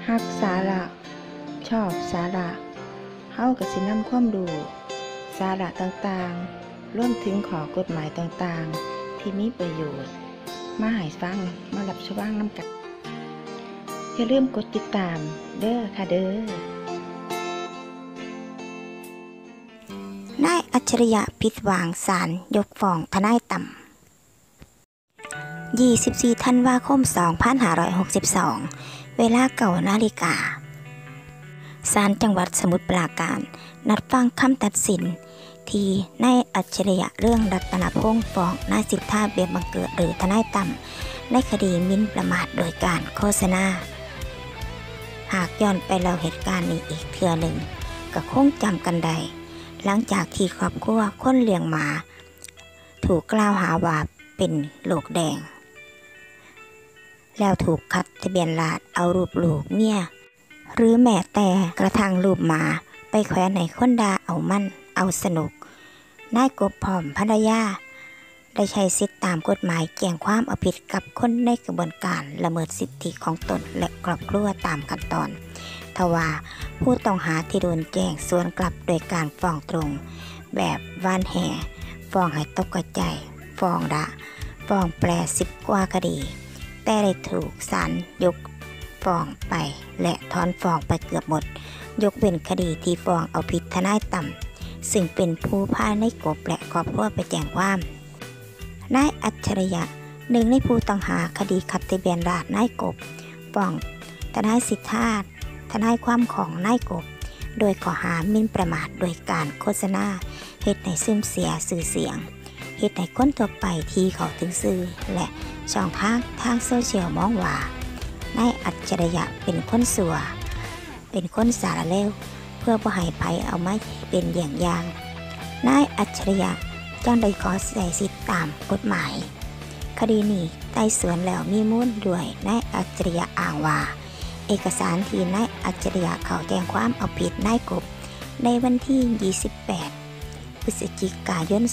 ฮักสาระชอบสาระเฮาก็สินำความรู้สาระต่างๆรวมถึงข้อกฎหมายต่างๆที่มีประโยชน์มาให้ฟังมารับชมนำกันอย่าลืมกดติดตามเด้อค่ะเด้อนายอัจฉริยะผิดหวังศาลยกฟ้องทนายตั้ม24 ธันวาคม 2562 เวลา9 นาฬิกาศาลจังหวัดสมุทรปราการนัดฟังคำตัดสินที่นายอัจฉริยะเรื่องรัตนพงษ์ฟ้องนายสิทธาเบี้ยบังเกิดหรือทนายตั้มในคดีหมิ่นประมาทโดยการโฆษณาหากย้อนไปเล่าเหตุการณ์นี้อีกเทื่อหนึ่งก็คงจำกันได้หลังจากที่ครอบครัวคนเลี้ยงหมาถูกกล่าวหาว่าเป็นโรคแดงแล้วถูกคัดทะเบียนราษฎร์เอารูปลูกเมียหรือแม้แต่กระทั่งรูปหมาไปแขวนในคนด่าเอามั่นเอาสนุกนายกบพร้อมภรรยาได้ใช้สิทธิตามกฎหมายแจ้งความเอาผิดกับคนในกระบวนการละเมิดสิทธิของตนและครอบครัวตามขั้นตอนทว่าผู้ต้องหาที่โดนแจ้งสวนกลับโดยการฟ้องตรงแบบว่านแห่ฟ้องให้ตกใจฟ้องฟ้องแปร10 กว่าคดีแต่ได้ถูกศาลยกฟ้องไปและถอนฟ้องไปเกือบหมดยกเว้นคดีที่ฟ้องเอาผิดทนายตั้มซึ่งเป็นผู้พานายกบและครอบครัวไปแจ้งความนายอัจฉริยะหนึ่งในผู้ต้องหาคดีขัดทะเบียนราษฎร์นายกบฟ้องทนายสิทธาทนายความของนายกบโดยข้อหาหมิ่นประมาทโดยการโฆษณาเฮ็ดให้เสื่อมเสียชื่อเสียงเฮ็ดให้คนทั่วไปที่เขาถึงสื่อและช่องทางโซเชียลมองว่านายอัจฉริยะเป็นคนสัวเป็นคนสารเลวเพื่อบ่ให้ไผเอามาเป็นอย่างนายอัจฉริยะจังได้ขอใช้สิทธิตามกฎหมายคดีนี้ไต่สวนแล้วมีมูลด้วยนายอัจฉริยะอ้างว่าเอกสารที่นายอัจฉริยะเขาแจ้งความเอาผิดนายกบในวันที่28 พฤศจิกายน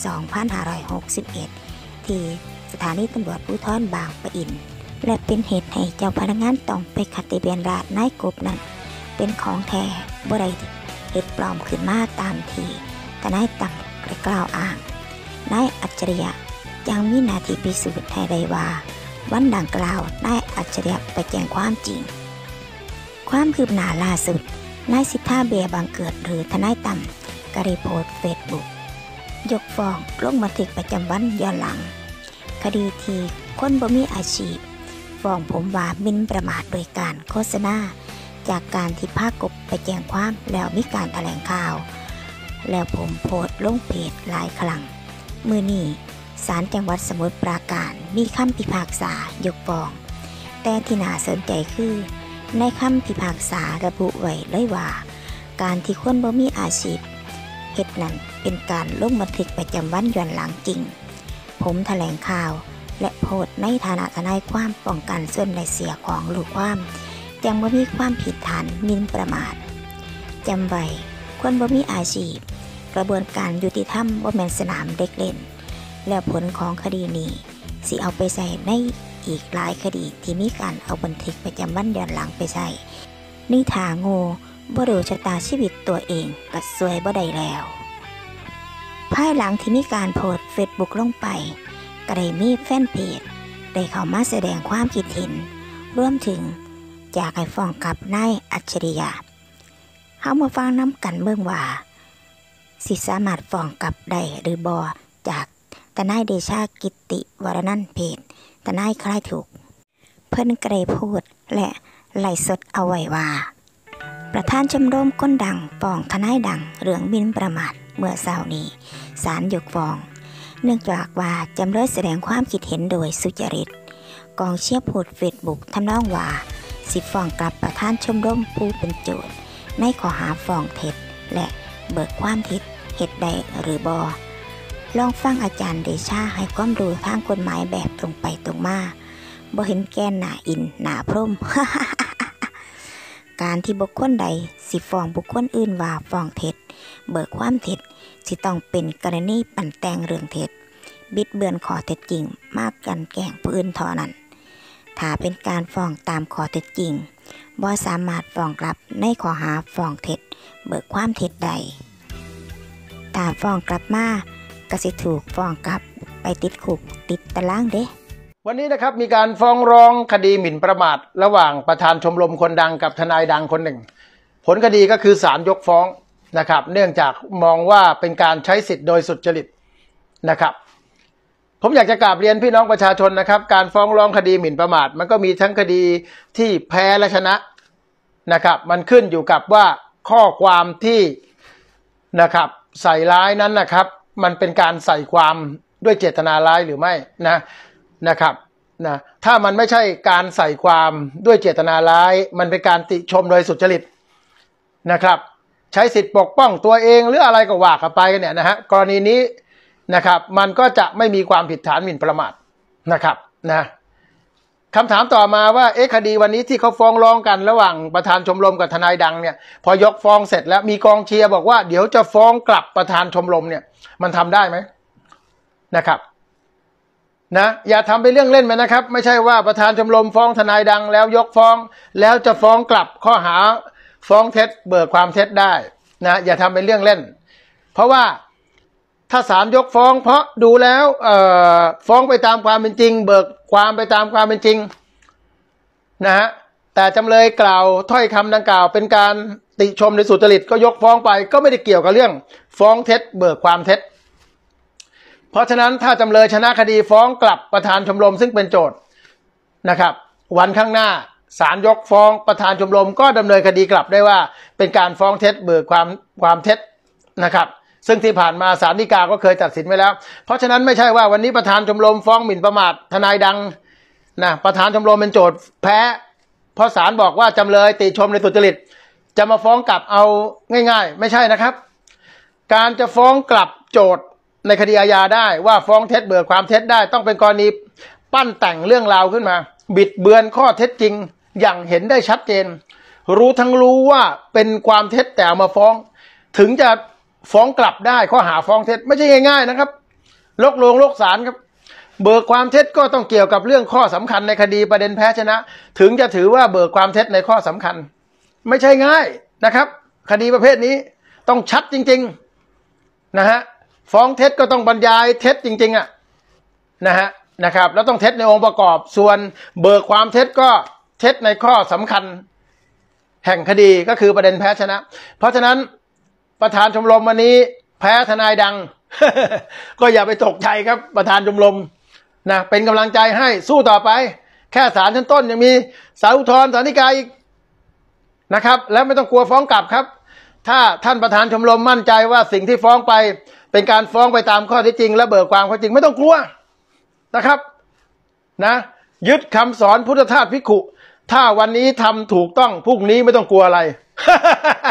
2561 ที่สถานีตำรวจภูธรบางปะอินและเป็นเหตุให้เจ้าพนักงานต้องไปขัดทะเบียนราษฎร์นายกบนั้นเป็นของแท้บ่ได้เฮ็ดปลอมขึ้นมาตามที่ทนายตั้มกล่าวอ้างนายอัจฉริยะยังมีหน้าที่พิสูจน์ให้ได้ว่าวันดังกล่าวนายอัจฉริยะไปแจ้งความจริงความคืบหน้าล่าสุดนายสิทธาเบี้ยบังเกิดหรือทนายตั้มก็ได้โพสต์เฟซบุ๊กยกฟ้องลงบันทึกประจำวันย้อนหลังคดีที่คนบ่มีอาชีพฟ้องผมว่าหมิ่นประมาทโดยการโฆษณาจากการที่พากบไปแจ้งความแล้วมีการแถลงข่าวแล้วผมโพสต์ลงเพจหลายครั้งมื้อนี้ศาลจังหวัดสมุทรปราการมีคำพิพากษายกฟ้องแต่ที่น่าสนใจคือในคำพิพากษาระบุไว้เลยว่าการที่คนบ่มีอาชีพเฮ็ดนั้นเป็นการลงบันทึกประจำวันย้อนหลังจริงผมแถลงข่าวและโพสต์ในฐานะทนายความป้องกันส่วนได้เสียของลูกความยังบ่มีความผิดฐานหมิ่นประมาทจำไว้คนบ่มีอาชีพกระบวนการยุติธรรมบ่แม่นสนามเด็กเล่นและผลของคดีนี้สิเอาไปใส่ในอีกหลายคดีที่มีการเอาบันทึกประจำวันย้อนหลังไปใส่นิทาโง่บ่รู้ชะตาชีวิตตัวเองก็สวยบ่ได้แล้วภายหลังที่มีการโพสต์เฟซบุ๊กลงไปก็ได้มีแฟนเพจได้เข้ามาแสดงความคิดเห็นรวมถึงอยากให้ฟ้องกลับนายอัจฉริยะเฮามาฟังน้ำกันเบิ่งว่าสิสามารถฟ้องกลับได้หรือบ่จากทนายเดชากิติวรนันท์เพจทนายคลายทุกข์เพิ่นก็ได้พูดและไลฟ์สดเอาไว้ว่าประธานชมรมคนดังฟ้องทนายดังเรื่องหมิ่นประมาทเมื่อเช้านี้ศาลยกฟ้องเนื่องจากว่าจำเลยแสดงความคิดเห็นโดยสุจริตกองเชียร์โพสต์เฟซบุ๊กทำนองว่าสิฟ้องกลับประธานชมรมผู้เป็นโจทย์ในข้อหาฟ้องเท็จและเบิกความเท็จเฮ็ดได้หรือบ่ลองฟังอาจารย์เดชาให้ความรู้ทางกฎหมายแบบตรงไปตรงมาบ่เห็นแก่หน้าอินหน้าพรหม การที่บุคคลใดสิฟ้องบุคคลอื่นว่าฟ้องเท็จเบิกความเท็จสิต้องเป็นกรณีปั่นแต่งเรื่องเท็จบิดเบือนข้อเท็จจริงมากกันแกล้งผู้อื่นเท่านั้นถ้าเป็นการฟ้องตามข้อเท็จจริงบ่สามารถฟ้องกลับในข้อหาฟ้องเท็จเบิกความเท็จใดถ้าฟ้องกลับมาก็สิถูกฟ้องกลับไปติดคุกติดตารางเด้วันนี้นะครับมีการฟ้องร้องคดีหมิ่นประมาทระหว่างประธานชมรมคนดังกับทนายดังคนหนึ่งผลคดีก็คือศาลยกฟ้องนะครับเนื่องจากมองว่าเป็นการใช้สิทธิ์โดยสุจริตนะครับผมอยากจะกราบเรียนพี่น้องประชาชนนะครับการฟ้องร้องคดีหมิ่นประมาทมันก็มีทั้งคดีที่แพ้และชนะนะครับมันขึ้นอยู่กับว่าข้อความที่นะครับใส่ร้ายนั้นนะครับมันเป็นการใส่ความด้วยเจตนาร้ายหรือไม่นะครับถ้ามันไม่ใช่การใส่ความด้วยเจตนาร้ายมันเป็นการติชมโดยสุจริตนะครับใช้สิทธิ์ปกป้องตัวเองหรืออะไรก็ว่ากันไปเนี่ยนะฮะกรณีนี้นะครับมันก็จะไม่มีความผิดฐานหมิ่นประมาทนะครับคำถามต่อมาว่าคดีวันนี้ที่เขาฟ้องร้องกันระหว่างประธานชมรมกับทนายดังเนี่ยพอยกฟ้องเสร็จแล้วมีกองเชียร์บอกว่าเดี๋ยวจะฟ้องกลับประธานชมรมเนี่ยมันทำได้ไหมนะครับอย่าทำเป็นเรื่องเล่นไปนะครับไม่ใช่ว่าประธานชมรมฟ้องทนายดังแล้วยกฟ้องแล้วจะฟ้องกลับข้อหาฟ้องเท็จเบิกความเท็จได้อย่าทำเป็นเรื่องเล่นเพราะว่าถ้าศาลยกฟ้องเพราะดูแล้วฟ้องไปตามความเป็นจริงเบิกความไปตามความเป็นจริงแต่จำเลยกล่าวถ้อยคำดังกล่าวเป็นการติชมในสุจริตก็ยกฟ้องไปก็ไม่ได้เกี่ยวกับเรื่องฟ้องเท็จเบิกความเท็จเพราะฉะนั้นถ้าจำเลยชนะคดีฟ้องกลับประธานชมรมซึ่งเป็นโจทย์นะครับวันข้างหน้าศาลยกฟ้องประธานชมรมก็ดำเนินคดีกลับได้ว่าเป็นการฟ้องเท็จเบิกความเท็จนะครับซึ่งที่ผ่านมาศาลฎีกาก็เคยตัดสินไว้แล้วเพราะฉะนั้นไม่ใช่ว่าวันนี้ประธานชมรมฟ้องหมิ่นประมาททนายดังประธานชมรมเป็นโจทย์แพ้เพราะศาลบอกว่าจำเลยติชมในสุจริตจะมาฟ้องกลับเอาง่ายๆไม่ใช่นะครับการจะฟ้องกลับโจทย์ในคดีอาญาได้ว่าฟ้องเท็จเบิกความเท็จได้ต้องเป็นกรณีปั้นแต่งเรื่องราวขึ้นมาบิดเบือนข้อเท็จจริงอย่างเห็นได้ชัดเจนรู้ว่าเป็นความเท็จแต่เอามาฟ้องถึงจะฟ้องกลับได้ข้อหาฟ้องเท็จไม่ใช่ง่ายๆนะครับลกศาลครับเบิกความเท็จก็ต้องเกี่ยวกับเรื่องข้อสำคัญในคดีประเด็นแพ้ชนะถึงจะถือว่าเบิกความเท็จในข้อสำคัญไม่ใช่ง่ายนะครับคดีประเภทนี้ต้องชัดจริงๆฟ้องเท็จก็ต้องบรรยายเท็จจริงๆนะครับแล้วต้องเท็จในองค์ประกอบส่วนเบิกความเท็จก็เท็จในข้อสำคัญแห่งคดีก็คือประเด็นแพ้ชนะเพราะฉะนั้นประธานชมรมวันนี้แพ้ทนายดัง ก็อย่าไปตกใจครับประธานชมรมเป็นกำลังใจให้สู้ต่อไปแค่ศาลชั้นต้นยังมีศาลอุทธรณ์ศาลฎีกาอีกนะครับแล้วไม่ต้องกลัวฟ้องกลับครับถ้าท่านประธานชมรมมั่นใจว่าสิ่งที่ฟ้องไปเป็นการฟ้องไปตามข้อเท็จจริงและเบิกความข้อจริงไม่ต้องกลัวนะครับยึดคำสอนพุทธทาสภิกขุถ้าวันนี้ทำถูกต้องพรุ่งนี้ไม่ต้องกลัวอะไร